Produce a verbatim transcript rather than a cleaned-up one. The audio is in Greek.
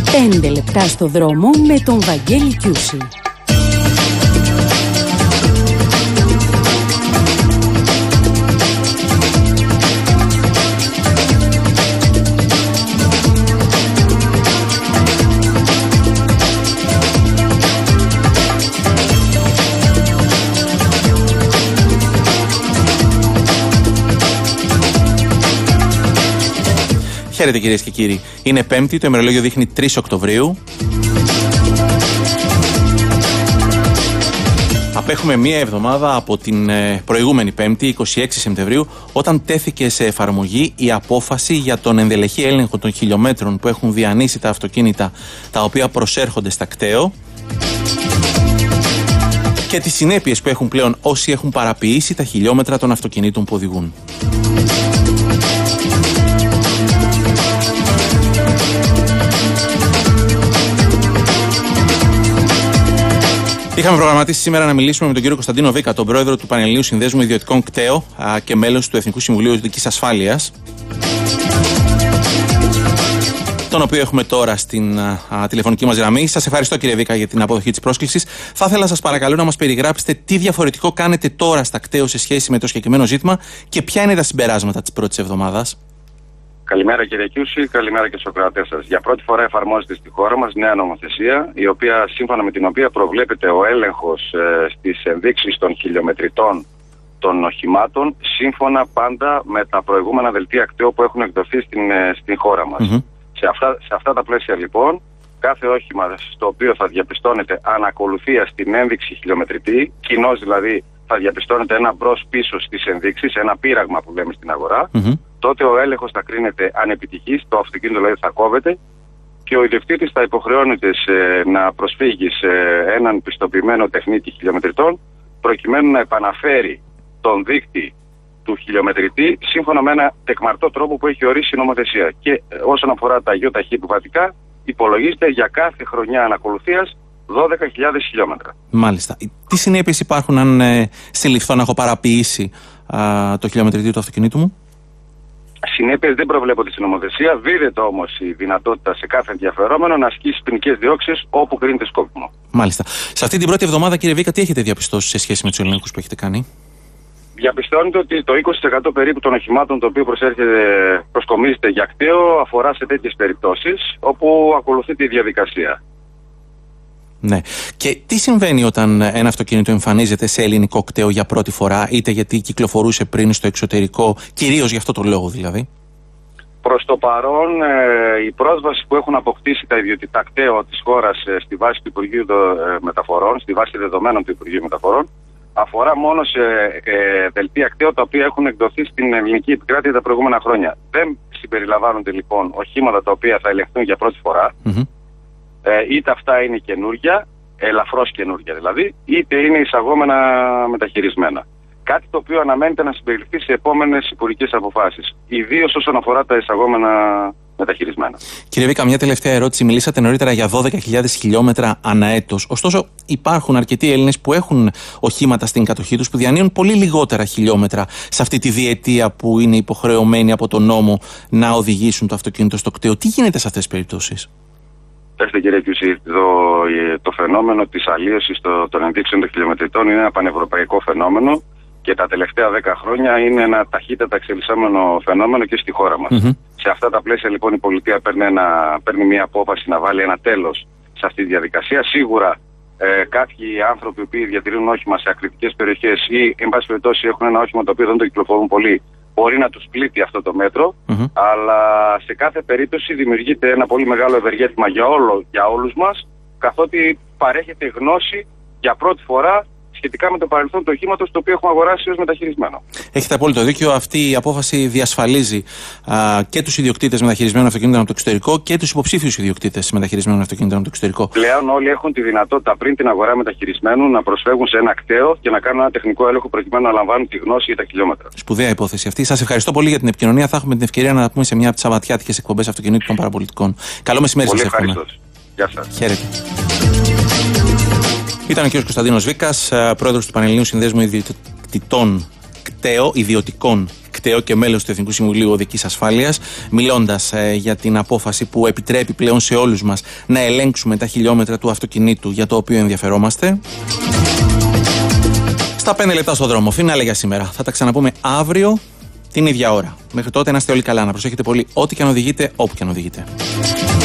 πέντε λεπτά στο δρόμο με τον Βαγγέλη Κιούση. Χαίρετε κυρίες και κύριοι. Είναι Πέμπτη, το ημερολόγιο δείχνει τρεις Οκτωβρίου. Απέχουμε μία εβδομάδα από την προηγούμενη Πέμπτη, είκοσι έξι Σεπτεμβρίου, όταν τέθηκε σε εφαρμογή η απόφαση για τον ενδελεχή έλεγχο των χιλιόμετρων που έχουν διανύσει τα αυτοκίνητα τα οποία προσέρχονται στα κταίο και τις συνέπειες που έχουν πλέον όσοι έχουν παραποιήσει τα χιλιόμετρα των αυτοκινήτων που οδηγούν. Είχαμε προγραμματίσει σήμερα να μιλήσουμε με τον κύριο Κωνσταντίνο Βίκα, τον πρόεδρο του Πανελληνίου Συνδέσμου Ιδιωτικών ΚΤΕΟ και μέλος του Εθνικού Συμβουλίου Οδικής Ασφάλειας, τον οποίο έχουμε τώρα στην α, τηλεφωνική μας γραμμή. Σας ευχαριστώ κύριε Βίκα για την αποδοχή της πρόσκλησης. Θα ήθελα σας παρακαλώ να μας περιγράψετε τι διαφορετικό κάνετε τώρα στα ΚΤΕΟ σε σχέση με το συγκεκριμένο ζήτημα και ποια είναι τα συμπεράσματα της πρώτης εβδομάδας. Καλημέρα κύριε Κιούση, καλημέρα και στους ακροατές σας. Για πρώτη φορά εφαρμόζεται στη χώρα μας νέα νομοθεσία, η οποία, σύμφωνα με την οποία προβλέπεται ο έλεγχος ε, στις ενδείξεις των χιλιομετρητών των οχημάτων, σύμφωνα πάντα με τα προηγούμενα δελτία κταίου που έχουν εκδοθεί στην, ε, στην χώρα μας. Mm-hmm. Σε, αυτά, σε αυτά τα πλαίσια λοιπόν, κάθε όχημα στο οποίο θα διαπιστώνεται ανακολουθία στην ένδειξη χιλιομετρητή, κοινώς δηλαδή θα διαπιστώνεται ένα μπρος-πίσω στις ενδείξεις, ένα πείραγμα που λέμε στην αγορά, mm-hmm. τότε ο έλεγχος θα κρίνεται ανεπιτυχής, το αυτοκίνητο δηλαδή θα κόβεται και ο ιδιοκτήτης θα υποχρεώνεται σε, να προσφύγει σε έναν πιστοποιημένο τεχνίτη χιλιομετρητών προκειμένου να επαναφέρει τον δείκτη του χιλιομετρητή σύμφωνα με ένα τεκμαρτό τρόπο που έχει ορίσει η νομοθεσία. Και όσον αφορά τα ΙΟΤΑΧΗ επιβατικά, υπολογίζεται για κάθε χρονιά ανακολουθίας δώδεκα χιλιάδες χιλιόμετρα. Μάλιστα. Τι συνέπειες υπάρχουν αν ε, συλληφθώ να έχω παραποιήσει α, το χιλιομετρητή του αυτοκινήτου μου? Συνέπειες δεν προβλέπονται στην νομοθεσία. Δίδεται όμως η δυνατότητα σε κάθε ενδιαφερόμενο να ασκήσει ποινικές διώξεις όπου κρίνεται σκόπιμο. Μάλιστα. Σε αυτή την πρώτη εβδομάδα, κύριε Βίκα, τι έχετε διαπιστώσει σε σχέση με τους ελέγχους που έχετε κάνει? Διαπιστώνεται ότι το είκοσι τοις εκατό περίπου των οχημάτων το οποίο προσέρχεται, προσκομίζεται για κταίο αφορά σε τέτοιες περιπτώσεις όπου ακολουθείται η διαδικασία. Ναι. Και τι συμβαίνει όταν ένα αυτοκίνητο εμφανίζεται σε ελληνικό κταίο για πρώτη φορά, είτε γιατί κυκλοφορούσε πριν στο εξωτερικό, κυρίως για αυτό το λόγο δηλαδή? Προς το παρόν, ε, η πρόσβαση που έχουν αποκτήσει τα ιδιωτικά κταίο της χώρας ε, στη βάση του Υπουργείου ε, Μεταφορών, στη βάση δεδομένων του Υπουργείου Μεταφορών, αφορά μόνο σε ε, δελτία κταίο τα οποία έχουν εκδοθεί στην ελληνική επικράτεια τα προηγούμενα χρόνια. Δεν συμπεριλαμβάνονται λοιπόν οχήματα τα οποία θα ελεγχθούν για πρώτη φορά. Mm-hmm. Ε, είτε αυτά είναι καινούργια, ελαφρώς καινούργια δηλαδή, είτε είναι εισαγόμενα μεταχειρισμένα. Κάτι το οποίο αναμένεται να συμπεριληφθεί σε επόμενες υπουργικές αποφάσεις, ιδίως όσον αφορά τα εισαγόμενα μεταχειρισμένα. Κύριε Βίκα, μια τελευταία ερώτηση. Μιλήσατε νωρίτερα για δώδεκα χιλιάδες χιλιόμετρα ανά έτος. Ωστόσο, υπάρχουν αρκετοί Έλληνες που έχουν οχήματα στην κατοχή τους που διανύουν πολύ λιγότερα χιλιόμετρα σε αυτή τη διετία που είναι υποχρεωμένοι από τον νόμο να οδηγήσουν το αυτοκίνητο στο κταίο. Τι γίνεται σε αυτές τις περιπτώσεις? Κοιτάξτε κύριε Κιούση, το, το φαινόμενο της αλλίωσης το, των ενδείξεων των χιλιομετρητών είναι ένα πανευρωπαϊκό φαινόμενο και τα τελευταία δέκα χρόνια είναι ένα ταχύτατα εξελισσόμενο φαινόμενο και στη χώρα μας. Mm-hmm. Σε αυτά τα πλαίσια λοιπόν η πολιτεία παίρνει, ένα, παίρνει μια απόφαση να βάλει ένα τέλος σε αυτή τη διαδικασία. Σίγουρα ε, κάποιοι άνθρωποι που διατηρούν όχημα σε ακριτικές περιοχές ή εν πάση περιπτώσει έχουν ένα όχημα το οποίο δεν το κυκλοφορούν πολύ, μπορεί να τους πλήττει αυτό το μέτρο, mm-hmm. αλλά σε κάθε περίπτωση δημιουργείται ένα πολύ μεγάλο ευεργέτημα για, όλο, για όλους μας, καθότι παρέχεται γνώση για πρώτη φορά σχετικά με το παρελθόν του οχήματος το οποίο έχουμε αγοράσει ως μεταχειρισμένο. Έχετε απόλυτο δίκιο. Αυτή η απόφαση διασφαλίζει α, και τους ιδιοκτήτες μεταχειρισμένων αυτοκινήτων από το εξωτερικό και τους υποψήφιους ιδιοκτήτες μεταχειρισμένων αυτοκινήτων από το εξωτερικό. Πλέον όλοι έχουν τη δυνατότητα πριν την αγορά μεταχειρισμένου να προσφεύγουν σε ένα κταίο και να κάνουν ένα τεχνικό έλεγχο προκειμένου να λαμβάνουν τη γνώση για τα χιλιόμετρα. Σπουδαία υπόθεση αυτή. Σας ευχαριστώ πολύ για την επικοινωνία. Θα έχουμε την ευκαιρία να πούμε σε μια από τις σαββατιάτικες εκπομπές αυτοκινήτων των παραπολιτικών. Καλό μεσημέρι σας εύχομαι. Γεια σας. Χαίρετε. Ήταν ο κ. Κωνσταντίνος Βίκας, πρόεδρος του Πανελληνίου Συνδέσμου Ιδιωτικών ΚΤΕΟ, ιδιωτικών Δικτέο και μέλος του Εθνικού Συμβουλίου Οδικής Ασφάλειας, μιλώντας ε, για την απόφαση που επιτρέπει πλέον σε όλους μας να ελέγξουμε τα χιλιόμετρα του αυτοκινήτου για το οποίο ενδιαφερόμαστε. Στα πέντε λεπτά στο δρόμο, φινάλε για σήμερα. Θα τα ξαναπούμε αύριο την ίδια ώρα. Μέχρι τότε να είστε όλοι καλά, να προσέχετε πολύ ό,τι και αν οδηγείτε, όπου και αν οδηγείτε.